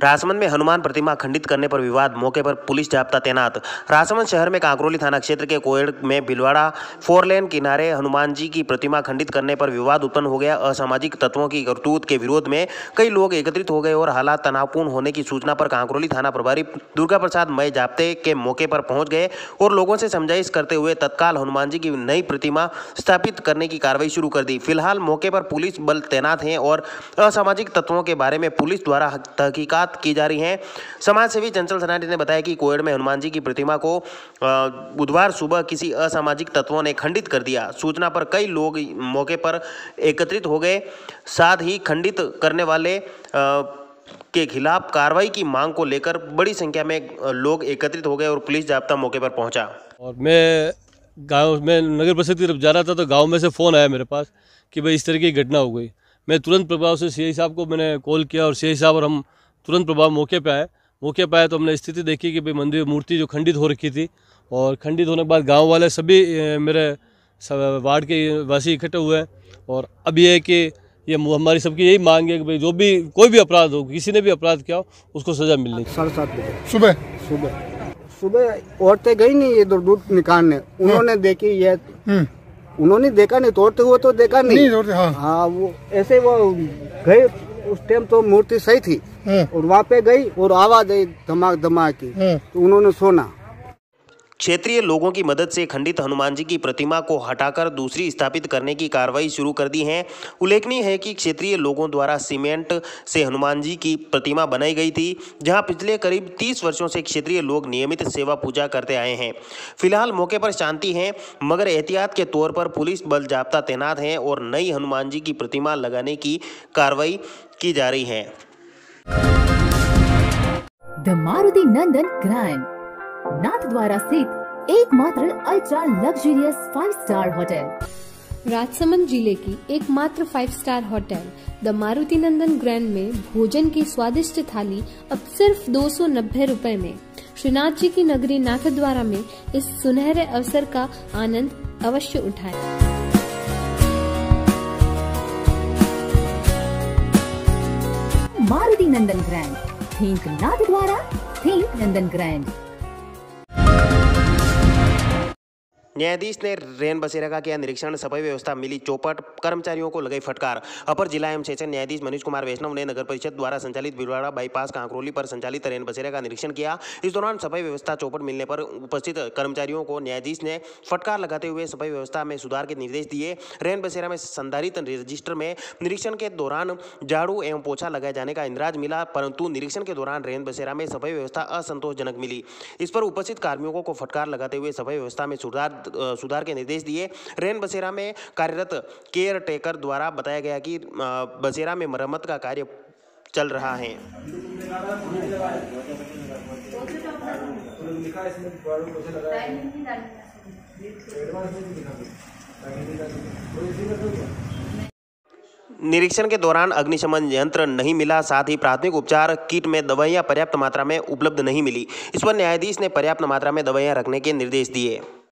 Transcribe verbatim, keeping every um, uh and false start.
राजसमंद में हनुमान प्रतिमा खंडित करने पर विवाद, मौके पर पुलिस जाब्ता तैनात। राजसमंद शहर में कांकरोली थाना क्षेत्र के कोयड़ में भिलवाड़ा फोर लेन किनारे हनुमान जी की प्रतिमा खंडित करने पर विवाद उत्पन्न हो गया। असामाजिक तत्वों की करतूत के विरोध में कई लोग एकत्रित हो गए और हालात तनावपूर्ण होने की सूचना पर कांकरोली थाना प्रभारी दुर्गा प्रसाद मय जाब्ते के मौके पर पहुंच गए और लोगों से समझाइश करते हुए तत्काल हनुमान जी की नई प्रतिमा स्थापित करने की कार्रवाई शुरू कर दी। फिलहाल मौके पर पुलिस बल तैनात है और असामाजिक तत्वों के बारे में पुलिस द्वारा तहकीकात की जा रही है। समाज सेवी चंचल सनाटी ने बताया कि कोयड़ में हनुमान जी की प्रतिमा को बुधवार सुबह किसी असामाजिक तत्वों ने खंडित कर दिया। सूचना पर कई लोग मौके पर एकत्रित हो गए। साथ ही खंडित करने वाले के खिलाफ कार्रवाई की मांग को लेकर बड़ी संख्या में लोग एकत्रित हो गए और पुलिस जाब्ता मौके पर पहुंचा। और मैं गांव में नगर परिषद की तरफ जा रहा था तो गांव में से फ़ोन आया मेरे पास कि भाई इस तरह की घटना हो गई। मैं तुरंत प्रभाव से सीआई साहब को मैंने कॉल किया और सीआई साहब और हम तुरंत प्रभाव मौके पे आए। मौके पे आए तो हमने स्थिति देखी कि भाई मंदिर मूर्ति जो खंडित हो रखी थी और खंडित होने के बाद गांव वाले सभी मेरे वार्ड के वासी इकट्ठे हुए हैं। और अब ये है कि ये हमारी सबकी यही मांग है कि भाई जो भी कोई भी अपराध हो, किसी ने भी अपराध किया हो, उसको सजा मिलनी। साढ़े सात बजे सुबह सुबह सुबह औरतें गई नहीं इधर दूध निकालने, उन्होंने देखी ये उन्होंने देखा नहीं, तोड़ते हुए तो देखा नहीं, नहीं तोड़ते, हाँ। हाँ वो ऐसे वो गए उस टाइम तो मूर्ति सही थी और वहाँ पे गई और आवाज आई धमाक धमाक की तो उन्होंने सुना। क्षेत्रीय लोगों की मदद से खंडित हनुमान जी की प्रतिमा को हटाकर दूसरी स्थापित करने की कार्रवाई शुरू कर दी है। उल्लेखनीय है कि क्षेत्रीय लोगों द्वारा सीमेंट से हनुमान जी की प्रतिमा बनाई गई थी, जहां पिछले करीब तीस वर्षों से क्षेत्रीय लोग नियमित सेवा पूजा करते आए हैं। फिलहाल मौके पर शांति है, मगर एहतियात के तौर पर पुलिस बल जाब्ता तैनात है और नई हनुमान जी की प्रतिमा लगाने की कार्रवाई की जा रही है। द मारुति नंदन ग्रैंड नाथद्वारा स्थित एकमात्र ultra luxurious five star hotel. Rajsamand जिले की एकमात्र five star hotel the Maruti Nandan grand में भोजन की स्वादिष्ट थाली अब सिर्फ दो सौ नब्बे रुपए में। श्रीनाथ जी की नगरी नाथद्वारा में इस सुनहरे अवसर का आनंद अवश्य उठाएं। Maruti Nandan grand, think Nathdwara, think Nandan grand. न्यायाधीश ने रेन बसेरा का किया निरीक्षण, सफाई व्यवस्था मिली चौपट, कर्मचारियों को लगाई फटकार। अपर जिला एवं सेशन न्यायाधीश मनीष कुमार वैष्णव ने नगर परिषद द्वारा संचालित भिलवाड़ा बाईपास कांकरोली पर संचालित रेन बसेरा का निरीक्षण किया। इस दौरान सफाई व्यवस्था चौपट मिलने पर उपस्थित कर्मचारियों को न्यायाधीश ने फटकार लगाते हुए सफाई व्यवस्था में सुधार के निर्देश दिए। रेन बसेरा में संधारित रजिस्टर में निरीक्षण के दौरान झाड़ू एवं पोछा लगाए जाने का इंदिराज मिला, परंतु निरीक्षण के दौरान रेन बसेरा में सफाई व्यवस्था असंतोषजनक मिली। इस पर उपस्थित कार्मिकों को फटकार लगाते हुए सफाई व्यवस्था में सुधार सुधार के निर्देश दिए। रेन बसेरा में कार्यरत केयर टेकर द्वारा बताया गया कि बसेरा में मरम्मत का कार्य चल रहा है। निरीक्षण के दौरान अग्निशमन यंत्र नहीं मिला, साथ ही प्राथमिक उपचार किट में दवाइयां पर्याप्त मात्रा में उपलब्ध नहीं मिली। इस पर न्यायाधीश ने पर्याप्त मात्रा में दवाइयां रखने के निर्देश दिए।